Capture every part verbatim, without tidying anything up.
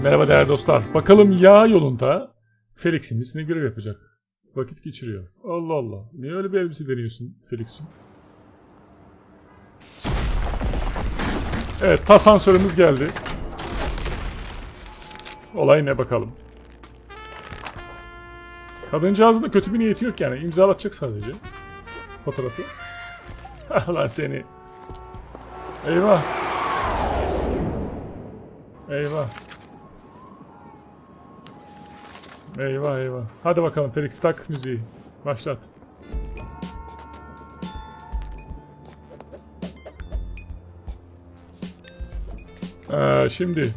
Merhaba değerli dostlar. Bakalım yağ yolunda Felix'imiz ne görev yapacak? Vakit geçiriyor. Allah Allah. Niye öyle bir elbise deniyorsun Felix'im? Evet, asansörümüz geldi. Olay ne bakalım. Kadıncağızın da kötü bir niyeti yok yani. İmzalatacak sadece fotoğrafı. Lan seni. Eyvah. Eyvah. Eyvah eyvah. Hadi bakalım Felix, tak müziği. Başlat. Ee, şimdi.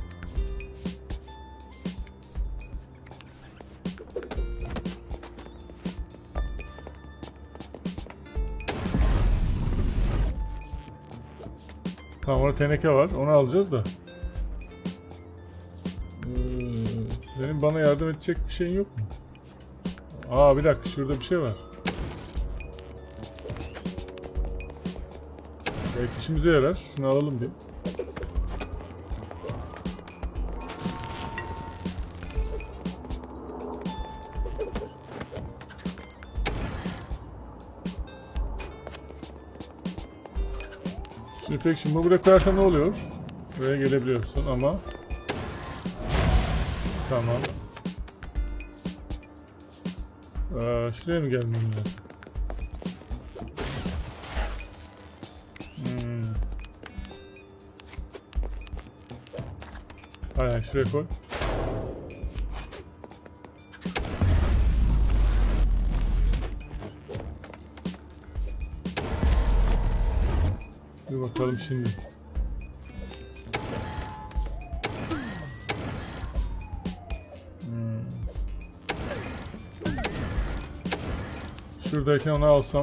Tamam, orada teneke var. Onu alacağız da. Senin bana yardım edecek bir şeyin yok mu? Aa, bir dakika, şurada bir şey var. Belki işimize yarar. Şunu alalım bir. Infection bu buraya koyarsan ne oluyor? Buraya gelebiliyorsun ama. Tamam. Ee, şuraya mı gelmem lazım? Hmm. Hayır, şuraya koy. Bir bakalım şimdi. Hmm. Şuradayken onu alsam.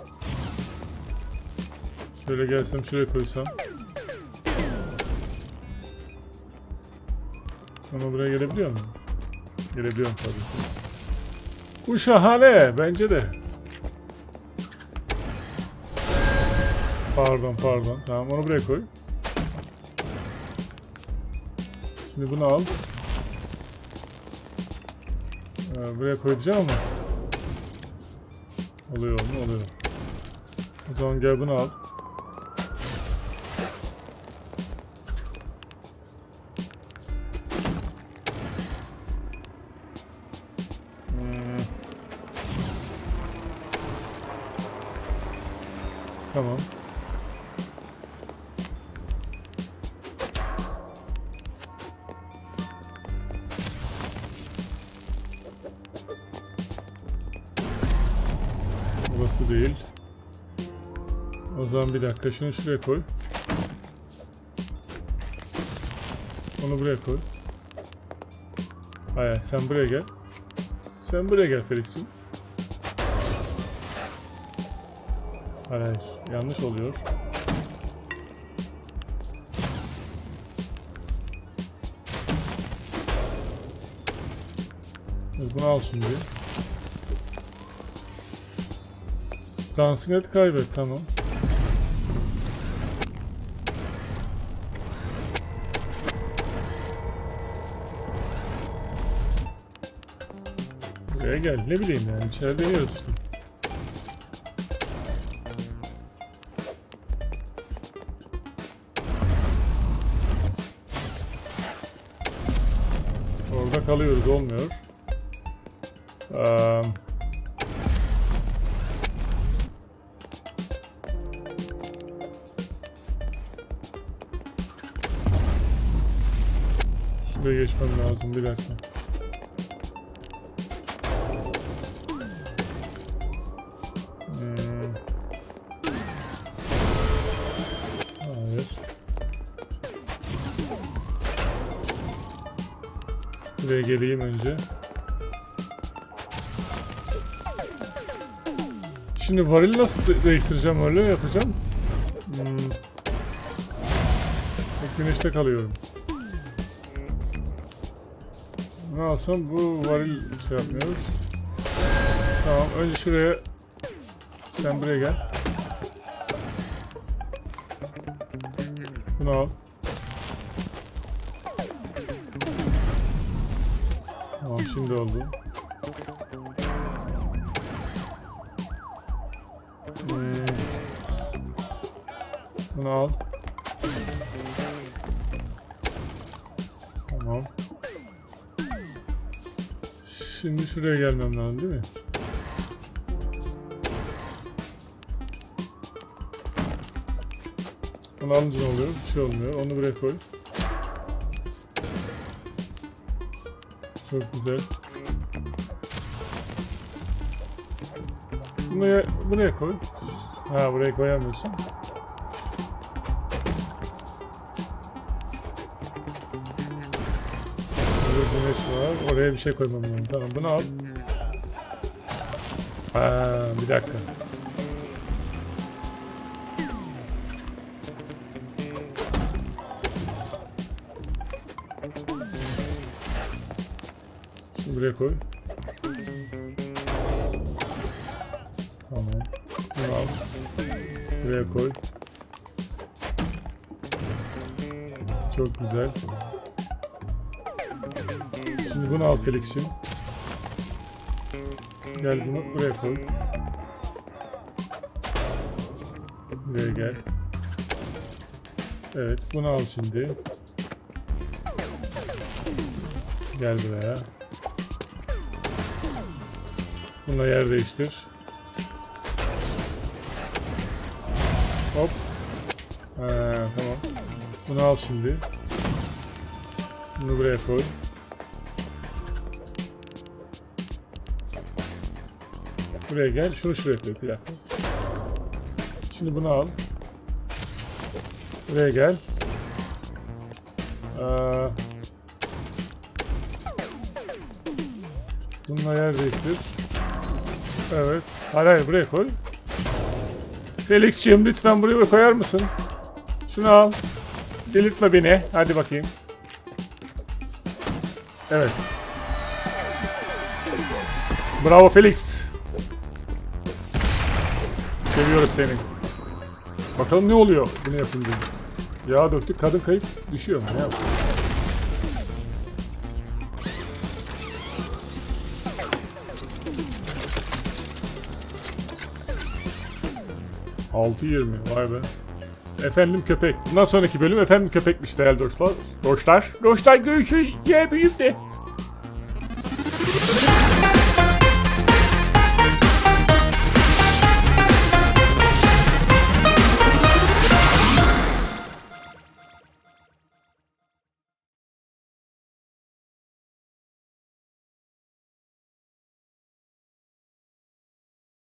Şöyle gelsem, şuraya koysam. Ama buraya gelebiliyor muyum? Gelebiliyorum tabii ki. Bu şahane, bence de. Pardon pardon. Tamam, onu buraya koy. Şimdi bunu al. Ee, buraya koyacağım ama. Oluyor mu? Oluyor. O zaman gel bunu al. Hmm. Tamam. Burası değil. O zaman bir dakika, şunu şuraya koy. Onu buraya koy. Hayır, sen buraya gel. Sen buraya gel Felix'im. Hayır, hayır, yanlış oluyor. Bunu al şimdi. Dansını et, kaybet, tamam. Buraya gel, ne bileyim yani, içeride yiyoruz işte. Orada kalıyoruz, olmuyor. Ee, Şuraya geçmem lazım, bir dakika. Hmm. Hayır. Buraya geleyim önce. Şimdi varili nasıl de değiştireceğim, öyle yapacağım. Hmm. Güneşte kalıyorum. Ne alsam, bu varil şey yapmıyoruz. Tamam, önce şuraya. Sen buraya gel. Bunu al. Şimdi oldu. Hmm. Bunu al. Tamam. Şimdi şuraya gelmem lazım değil mi? Bunu alınca ne oluyor? Bir şey olmuyor. Onu buraya koy. Çok güzel. Buraya, buraya koy. Ha, buraya koyamıyorsun. Burada güneş var. Oraya bir şey koymam lazım. Tamam, bunu al. Ha, bir dakika. Şimdi buraya koy. Tamam. Bunu al. Buraya koy. Çok güzel. Şimdi bunu al Felix'cim. Gel bunu buraya koy. Buraya gel. Evet, bunu al şimdi. Gel buraya. Bununla yer değiştir. Hop. Ha, tamam. Bunu al şimdi. Bunu buraya koy. Buraya gel. Şunu şuraya koy. Bir dakika. Şimdi bunu al. Buraya gel. Aa, bununla yer değiştir. Evet. Hayır hayır, buraya koy. Felix'ciğim lütfen buraya koyar mısın? Şunu al. Delirtme beni. Hadi bakayım. Evet. Bravo Felix. Seviyoruz seni. Bakalım ne oluyor bunu yapınca. Yağ döktük, kadın kayıp düşüyor mu? Ne yapıyor? altı yirmi, vay be. Efendim köpek. Bundan sonraki bölüm efendim köpekmiş değerli dostlar. Dostlar. Dostlar görüşürüz. Diğer bölümde.